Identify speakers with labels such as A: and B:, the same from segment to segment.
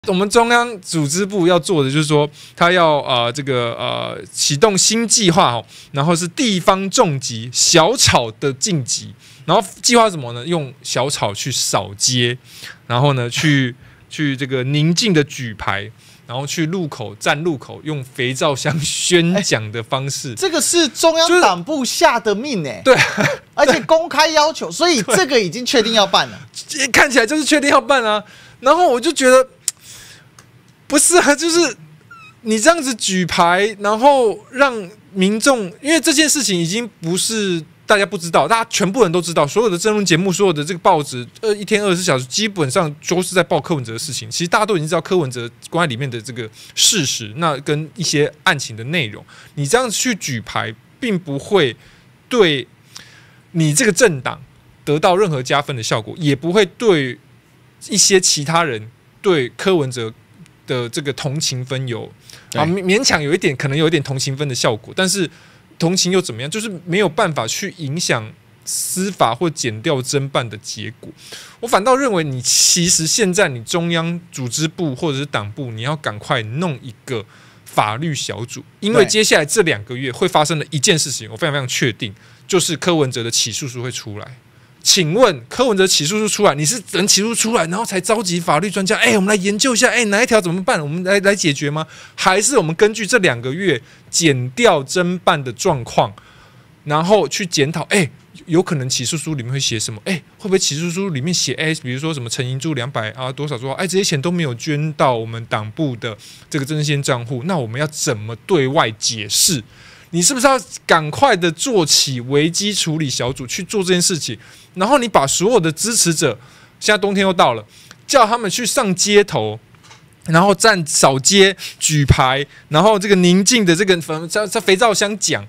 A: 我们中央组织部要做的就是说，他要启动新计划哦，然后是地方重击小草的晋级，然后计划什么呢？用小草去扫街，然后呢去这个宁静的举牌。然后去站路口，用肥皂箱宣讲的方式，
B: 这个是中央党部下的命
A: 对，
B: 而且公开要求，所以这个已经确定要办了，
A: 看起来就是确定要办啊。然后我就觉得不是啊，就是你这样子举牌，然后让民众，因为这件事情已经不是大家不知道，大家全部人都知道，所有的政论节目，所有的这个报纸，一天24小时基本上都是在报柯文哲的事情。其实大家都已经知道柯文哲关在里面的这个事实，那跟一些案情的内容，你这样子去举牌，并不会对你这个政党得到任何加分的效果，也不会对一些其他人对柯文哲的这个同情分有勉强有一点，可能有一点同情分的效果，但是。同情又怎么样？就是没有办法去影响司法或检调侦办的结果。我反倒认为，你其实现在你中央组织部或者是党部，你要赶快弄一个法律小组，因为接下来这2个月会发生的一件事情，我非常非常确定，就是柯文哲的起诉书会出来。请问柯文哲起诉书出来，你是等起诉出来，然后才召集法律专家？我们来研究一下，哪一条怎么办？我们来解决吗？还是我们根据这2个月检调侦办的状况，然后去检讨？有可能起诉书里面会写什么？会不会起诉书里面写？比如说什么陈银柱200啊多少多少？这些钱都没有捐到我们党部的这个真先账户，那我们要怎么对外解释？你是不是要赶快的做起危机处理小组去做这件事情？然后你把所有的支持者，现在冬天又到了，叫他们去上街头，然后扫街、举牌，然后这个宁静的这个在肥皂箱讲，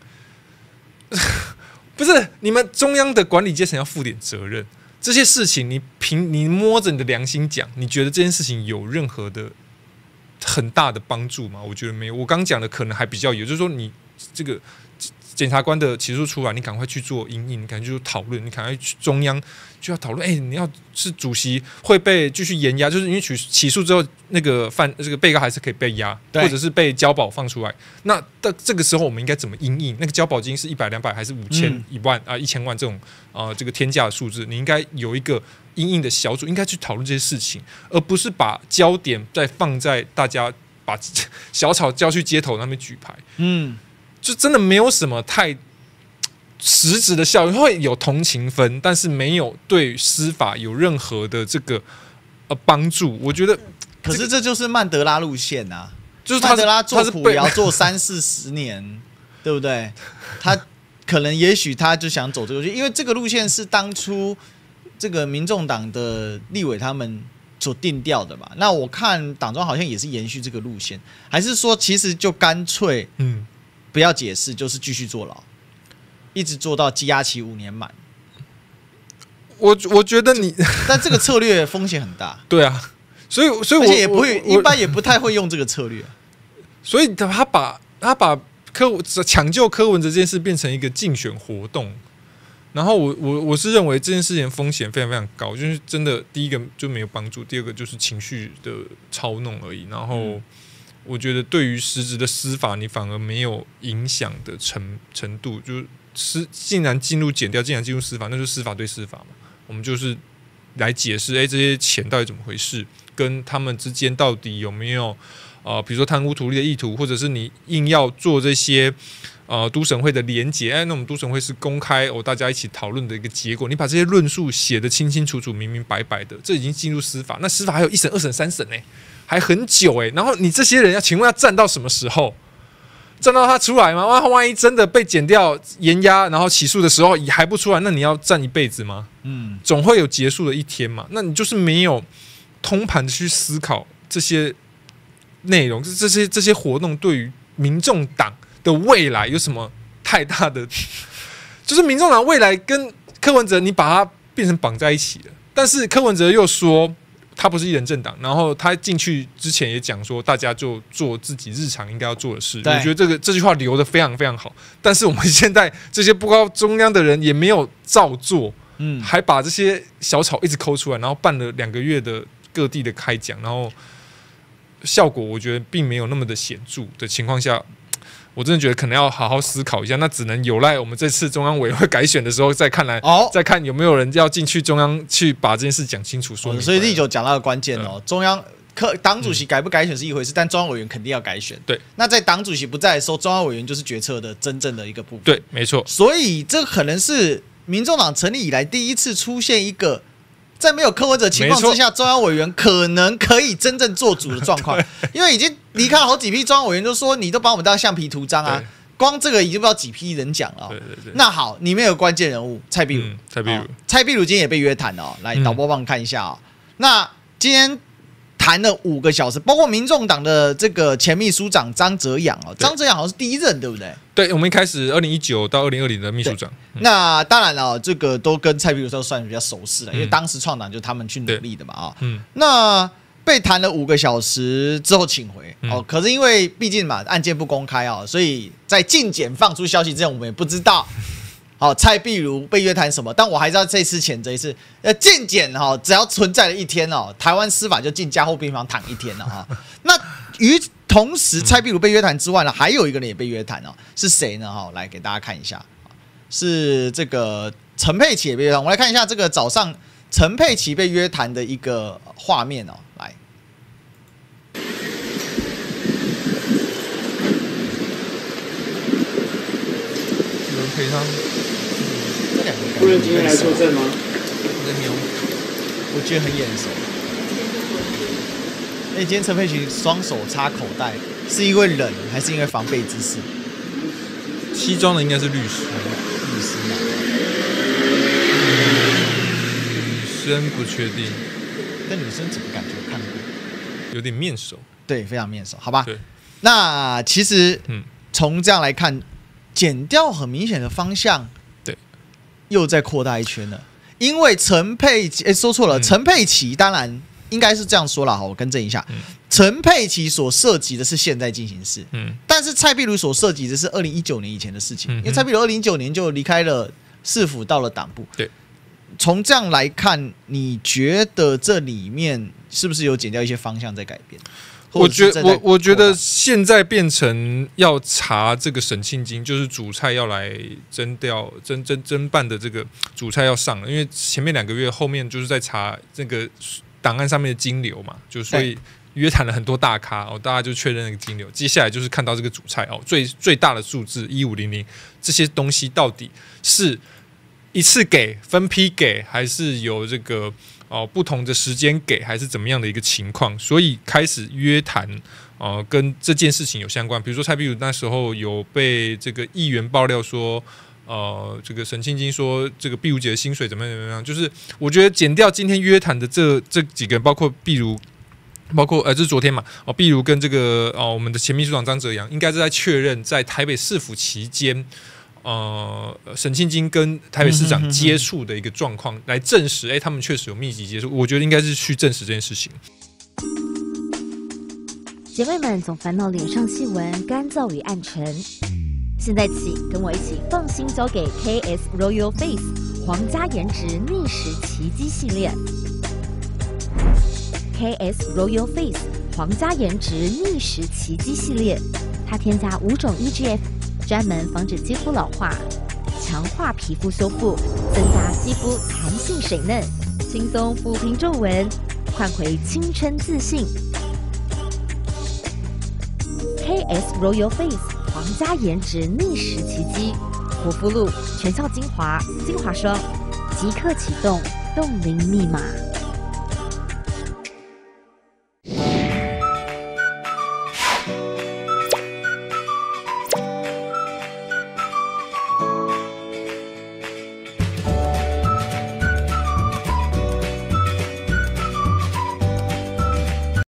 A: 不是你们中央的管理阶层要负点责任。这些事情你摸着你的良心讲，你觉得这件事情有任何的很大的帮助吗？我觉得没有。我刚讲的可能还比较有，就是说你这个。检察官的起诉出来，你赶快去做因应，你赶快去做讨论，你赶快去中央就要讨论。你要是主席会被继续延押，就是因为起诉之后，那个这个被告还是可以被押，或者是被交保放出来。那这个时候我们应该怎么因应？那个交保金是100、200还是5000、1万啊、1000万这种这个天价的数字？你应该有一个因应的小组，应该去讨论这些事情，而不是把焦点再放在大家把小草交去街头那边举牌。就真的没有什么太实质的效应，会有同情分，但是没有对司法有任何的这个帮助。我觉得，
B: 可是这就是曼德拉路线啊，
A: 就是
B: 曼德拉做苦也要做30-40年，对不对？他可能也许他就想走这个路线，因为这个路线是当初这个民众党的立委他们所定调的嘛。那我看党中好像也是延续这个路线，还是说其实就干脆不要解释，就是继续坐牢，一直做到羁押期5年满。
A: 我觉得你，
B: 但这个策略风险很大。
A: 对啊，所以而
B: 且也不会，一般也不太会用这个策略。
A: 所以他把抢救柯文哲这件事变成一个竞选活动，然后我是认为这件事情风险非常非常高，就是真的第一个就没有帮助，第二个就是情绪的操弄而已，然后。我觉得对于实质的司法，你反而没有影响的程度，就是竟然进入检调，竟然进入司法，那就是司法对司法嘛。我们就是来解释，这些钱到底怎么回事，跟他们之间到底有没有比如说贪污图利的意图，或者是你硬要做这些都审会的连结，那我们都审会是公开大家一起讨论的一个结果，你把这些论述写得清清楚楚、明明白白的，这已经进入司法，那司法还有1审、2审、3审呢。还很久然后你这些人请问要站到什么时候？站到他出来吗？万一真的被检调、延押，然后起诉的时候还不出来，那你要站一辈子吗？总会有结束的一天嘛。那你就是没有通盘的去思考这些内容，这些活动对于民众党的未来有什么太大的？就是民众党未来跟柯文哲，你把它变成绑在一起了，但是柯文哲又说。他不是一人政党，然后他进去之前也讲说，大家就做自己日常应该要做的事。我觉得这句话留得非常非常好。但是我们现在这些不高中央的人也没有照做，还把这些小草一直抠出来，然后办了2个月的各地的开讲，然后效果我觉得并没有那么的显著的情况下，我真的觉得可能要好好思考一下，那只能有赖我们这次中央委员会改选的时候再看有没有人要进去中央去把这件事讲清楚说明白。
B: 所以立九讲到的关键中央党主席改不改选是一回事，但中央委员肯定要改选。
A: 对，
B: 那在党主席不在的时候，中央委员就是决策的真正的一个部分。
A: 对，没错。
B: 所以这可能是民众党成立以来第一次出现一个在没有柯文哲情况之下，中央委员可能可以真正做主的状况。因为已经离开了好几批中央委员，就说你都把我们当橡皮图章啊。光这个已经不知道几批人讲了。
A: 对。
B: 那好，里面有关键人物蔡壁如。蔡壁如今天也被约谈了。来，导播帮我们看一下那今天谈了5个小时，包括民众党的这个前秘书长张哲阳张哲阳好像是第一任，对不对？
A: 对，我们一开始2019到2020的秘书长。
B: 那当然了，这个都跟蔡壁如都算比较熟识了，因为当时创党就是他们去努力的嘛那被谈了5个小时之后请回可是因为毕竟嘛案件不公开所以在禁检放出消息之前，我们也不知道。蔡壁如被约谈什么？但我还是要这次谴责一次，禁检只要存在了一天台湾司法就进加护病房躺一天了那与同时，蔡壁如被约谈之外呢，还有一个人也被约谈是谁呢？来给大家看一下，是这个陈佩琪也被约谈。我们来看一下这个早上陈佩琪被约谈的一个画面来。
A: 有人陪他。
C: 夫人今天来作证吗？
B: 我觉得很眼熟。今天陈佩琪双手插口袋，是因为冷还是因为防备之事？
A: 西装的应该是律师嘛？女生不确定。
B: 但女生怎么感觉看过？
A: 有点面熟。
B: 对，非常面熟，好吧？
A: 对。
B: 那其实，从这样来看，检调很明显的方向。又再扩大一圈了，因为陈佩琪说错了，陈佩琪当然应该是这样说了我更正一下，陈佩琪所涉及的是现在进行式，但是蔡壁如所涉及的是2019年以前的事情，因为蔡壁如2019年就离开了市府，到了党部。
A: 对，
B: 从这样来看，你觉得这里面是不是有检调一些方向在改变？
A: 我觉得现在变成要查这个沈庆金，就是主菜要来侦办的这个主菜要上了，因为前面2个月后面就是在查这个档案上面的金流嘛，就所以约谈了很多大咖大家就确认那个金流。接下来就是看到这个主菜最大的数字1500这些东西到底是一次给、分批给，还是有这个不同的时间给，还是怎么样的一个情况？所以开始约谈跟这件事情有相关。比如说蔡壁如那时候有被这个议员爆料说，这个沈庆金说这个壁如姐的薪水怎么样？就是我觉得检调今天约谈的这几个人，包括壁如。包括这是昨天嘛壁如跟这个我们的前秘书长张哲阳，应该是在确认在台北市府期间。沈庆金跟台北市长接触的一个状况，来证实，他们确实有密集接触。我觉得应该是去证实这件事情。
D: 姐妹们总烦恼脸上细纹干燥与暗沉，现在起跟我一起放心交给 KS Royal Face 皇家颜值逆时奇迹系列。KS Royal Face 皇家颜值逆时奇迹系列，它添加5种 EGF。专门防止肌肤老化，强化皮肤修复，增加肌肤弹性水嫩，轻松抚平皱纹，换回青春自信。KS Royal Face 皇家颜值逆时奇迹，护肤露、全效精华、精华霜，即刻启动冻龄密码。